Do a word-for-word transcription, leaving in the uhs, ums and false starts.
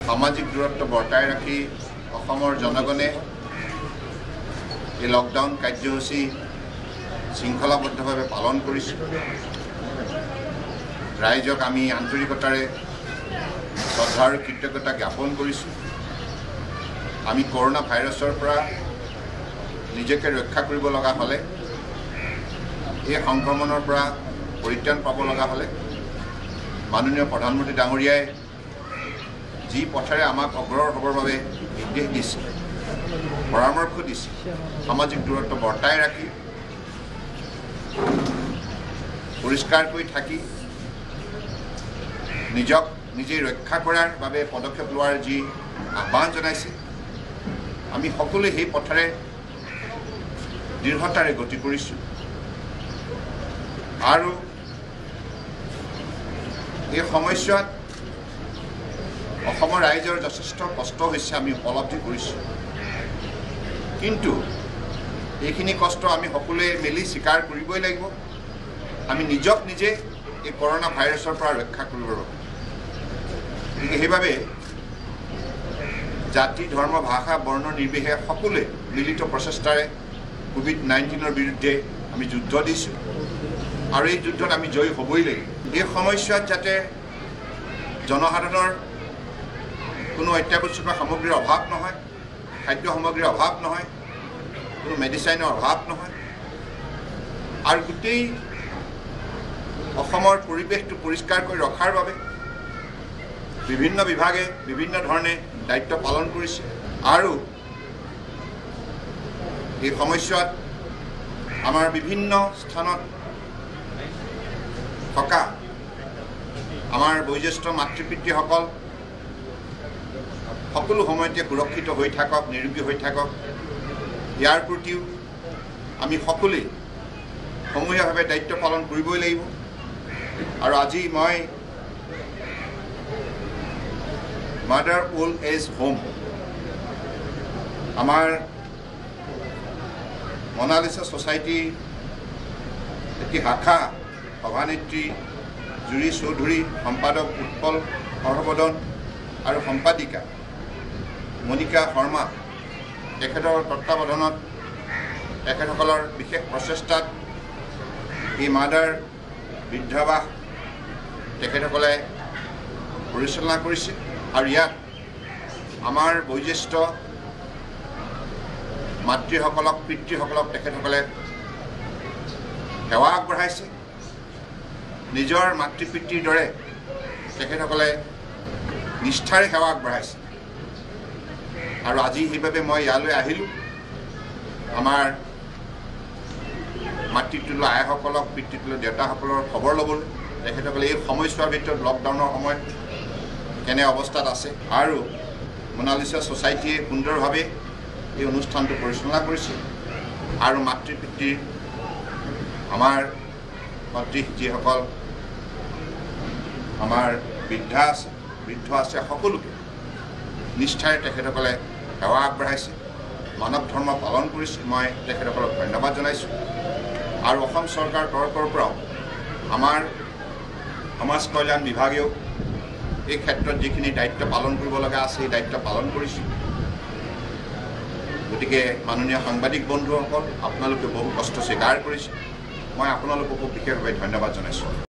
সামাজিক দূৰত্ব বৰ্তাই ৰাখি অসমৰ জনগণে এই লকডাউন কাৰ্যসূচী শৃংখলাবদ্ধভাৱে পালন কৰিছোঁ। ৰাইজক আমি আন্তৰিকতাৰে শ্ৰদ্ধা আৰু কৃতজ্ঞতা জ্ঞাপন কৰিছোঁ। আমি কৰোনা ভাইৰাছৰ পৰা নিজকে ৰক্ষা কৰিব লগা হ'লে, এই সংক্ৰমণৰ পৰা পৰিত্ৰাণ পাব লগা হ'লে মাননীয় প্ৰধানমন্ত্ৰী ডাঙৰীয়াই যি পথেৰে আমাক অগ্ৰসৰ হ'বৰ বাবে নিৰ্দেশ দিছে, পৰামৰ্শ দিছে, সামাজিক দূৰত্ব বৰ্তাই ৰাখি পৰিষ্কাৰকৈ থাকি নিজক নিজে ৰক্ষা কৰাৰ বাবে পদক্ষেপ লোৱাৰ যি আহ্বান জনাইছে, আমি সকলোৱে সেই পথেৰে দৃঢ়তাৰে গতি কৰিছোঁ। আৰু এই সময়ছোৱাত অসমৰ ৰাইজৰ যথেষ্ট কষ্ট হৈছে, আমি উপলব্ধি কৰিছোঁ। কিন্তু এইখিনি কষ্ট আমি সকলোৱে মিলি স্বীকাৰ কৰিবই লাগিব। আমি নিজক নিজে এই কৰোনা ভাইৰাছৰ পৰা ৰক্ষা কৰিবৰ বাবে, গতিকে সেইবাবে জাতি, ধৰ্ম, ভাষা, বৰ্ণ নিৰ্বিশেষে সকলোৱে মিলিত প্ৰচেষ্টাৰে কোভিড নাইণ্টিনৰ বিৰুদ্ধে আমি যুদ্ধ দিছোঁ আৰু এই যুদ্ধত আমি জয়ী হ'বই লাগিব। এই সময়ছোৱাত যাতে জনসাধাৰণৰ কোনো অত্যাৱশ্যকীয় সামগ্ৰীৰ অভাৱ নহয়, খাদ্য সামগ্ৰীৰ অভাৱ নহয়, কোনো মেডিচাইনৰ অভাৱ নহয়, আৰু গোটেই অসমৰ পৰিৱেশটো পৰিষ্কাৰ কৰি ৰখাৰ বাবে বিভিন্ন বিভাগে বিভিন্ন ধৰণে দায়িত্ব পালন কৰিছে। আৰু এই সময়ছোৱাত আমাৰ বিভিন্ন স্থানত থকা আমাৰ বয়োজ্যেষ্ঠ মাতৃ পিতৃসকল সকলো সময়তে সুৰক্ষিত হৈ থাকক, নিৰোগী হৈ থাকক, ইয়াৰ প্ৰতিও আমি সকলোৱে সমূহীয়াভাৱে দায়িত্ব পালন কৰিবই লাগিব। আৰু আজি মই মাদাৰ ওল্ড এজ হোম, আমাৰ মনালিছা ছ'চাইটিৰ এটি শাখা সভানেত্ৰী জুৰি চৌধুৰী, সম্পাদক উৎপল হৰ্ষবৰ্ধন আৰু সম্পাদিকা মণিকা শৰ্মা, তেখেতৰ তত্বাৱধানত তেখেতসকলৰ বিশেষ প্ৰচেষ্টাত এই মাদাৰ বৃদ্ধাবাস তেখেতসকলে পৰিচালনা কৰিছে। আৰু ইয়াত আমাৰ বয়োজ্যেষ্ঠ মাতৃসকলক, পিতৃসকলক তেখেতসকলে সেৱা আগবঢ়াইছে। নিজৰ মাতৃ পিতৃৰ দৰে তেখেতসকলে নিষ্ঠাৰে সেৱা আগবঢ়াইছে। আৰু আজি সেইবাবে মই ইয়ালৈ আহিলোঁ, আমাৰ মাতৃতুল্য আইসকলক, পিতৃতুল্য দেউতাসকলৰ খবৰ ল'বলৈ। তেখেতসকলে এই সময়ছোৱাৰ ভিতৰত লকডাউনৰ সময়ত কেনে অৱস্থাত আছে, আৰু মনালিছা ছ'চাইটিয়ে সুন্দৰভাৱে এই অনুষ্ঠানটো পৰিচালনা কৰিছে। আৰু মাতৃ পিতৃৰ আমাৰ মাতৃ যিসকল আমাৰ বৃদ্ধা আছে, বৃদ্ধ আছে, সকলোকে নিষ্ঠাৰে তেখেতসকলে সেৱা আগবঢ়াইছে, মানৱ ধৰ্ম পালন কৰিছে। মই তেখেতসকলক ধন্যবাদ জনাইছোঁ। আৰু অসম চৰকাৰৰ তৰফৰ পৰাও আমাৰ সমাজ কল্যাণ বিভাগেও এই ক্ষেত্ৰত যিখিনি দায়িত্ব পালন কৰিব লগা আছে, সেই দায়িত্ব পালন কৰিছোঁ। গতিকে মাননীয় সাংবাদিক বন্ধুসকল, আপোনালোকে বহু কষ্ট স্বীকাৰ কৰিছে, মই আপোনালোককো বিশেষভাৱে ধন্যবাদ জনাইছোঁ।